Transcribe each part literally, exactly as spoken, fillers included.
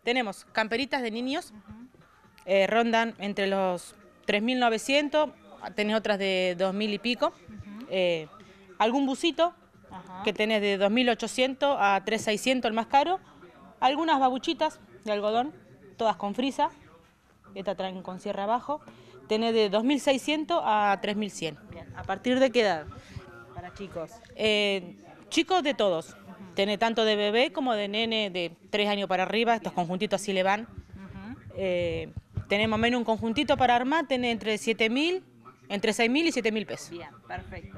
tenemos camperitas de niños, eh, rondan entre los tres mil novecientos, tenés otras de dos mil y pico, eh, algún busito, Ajá. que tenés de dos mil ochocientos a tres mil seiscientos el más caro, algunas babuchitas de algodón, todas con frisa, esta traen con cierre abajo, tenés de dos mil seiscientos a tres mil cien. Bien. ¿A partir de qué edad para chicos? Eh, chicos de todos, uh-huh. tenés tanto de bebé como de nene de tres años para arriba, estos conjuntitos así le van. Uh-huh. eh, tenemos menos un conjuntito para armar, tenés entre siete mil, entre seis mil y siete mil pesos. Bien, perfecto.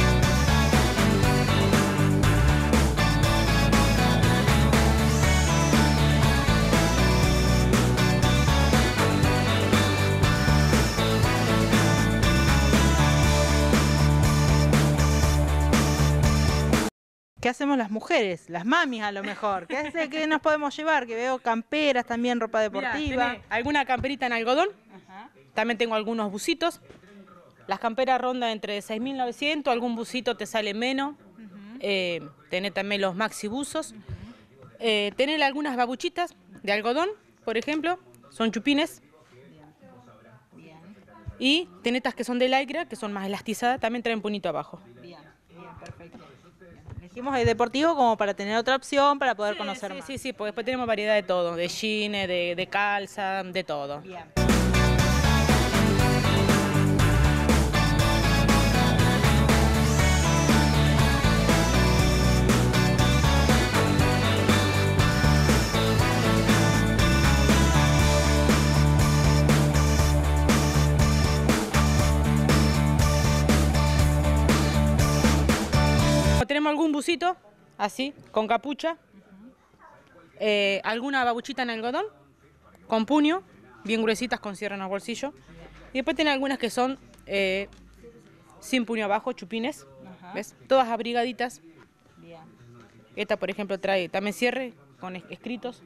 ¿Qué hacemos las mujeres? Las mamis a lo mejor. ¿Qué hace? ¿Qué nos podemos llevar? Que veo camperas también, ropa deportiva. Mirá, alguna camperita en algodón. Ajá. También tengo algunos busitos. Las camperas rondan entre seis mil novecientos, algún busito te sale menos. Uh-huh. eh, tenés también los maxi buzos. Uh-huh. eh, tenés algunas babuchitas de algodón, por ejemplo. Son chupines. Bien. Bien. Y tenés estas que son de lycra, que son más elastizadas, también traen punito abajo. Bien, bien, perfecto. Elegimos el deportivo como para tener otra opción, para poder sí, conocer sí, más. Sí, sí, porque después tenemos variedad de todo, de jeans, de, de calza, de todo. Bien. Tenemos algún busito, así, con capucha, uh-huh. eh, alguna babuchita en algodón, con puño, bien gruesitas, con cierre en los bolsillos. Y después tiene algunas que son eh, sin puño abajo, chupines, uh-huh. ¿ves? Todas abrigaditas. Bien. Esta, por ejemplo, trae también cierre con escritos.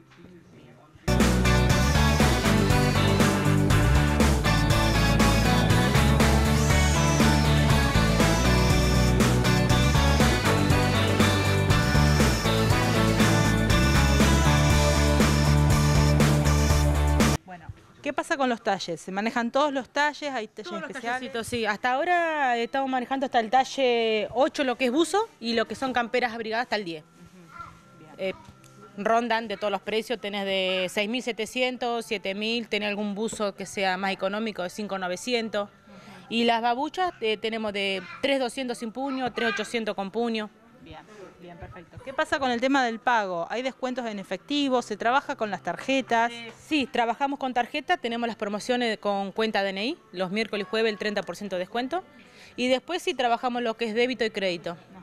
¿Qué pasa con los talles? ¿Se manejan todos los talles? ¿Hay talles todos especiales? Los sí, hasta ahora estamos manejando hasta el talle ocho lo que es buzo y lo que son camperas abrigadas hasta el diez. Uh-huh. eh, rondan de todos los precios, tenés de seis mil setecientos, siete mil, tenés algún buzo que sea más económico de cinco mil novecientos. Uh-huh. Y las babuchas eh, tenemos de tres mil doscientos sin puño, tres mil ochocientos con puño. Bien, bien, perfecto. ¿Qué pasa con el tema del pago? ¿Hay descuentos en efectivo? ¿Se trabaja con las tarjetas? Eh, sí, trabajamos con tarjeta, tenemos las promociones con cuenta D N I, los miércoles y jueves el treinta por ciento de descuento. Y después sí trabajamos lo que es débito y crédito.